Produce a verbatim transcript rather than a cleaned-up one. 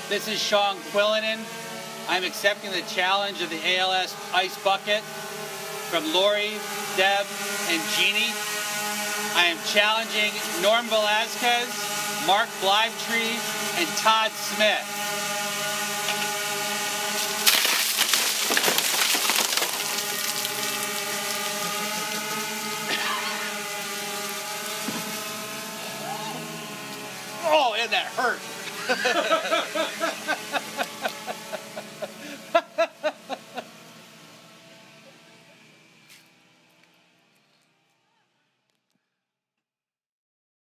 This is Deb Quillinan. I'm accepting the challenge of the A L S Ice Bucket from Lori, Deb, and Jeannie. I am challenging Norm Velazquez, Mark Bleibtrey, and Todd Smith. Oh, and that hurt.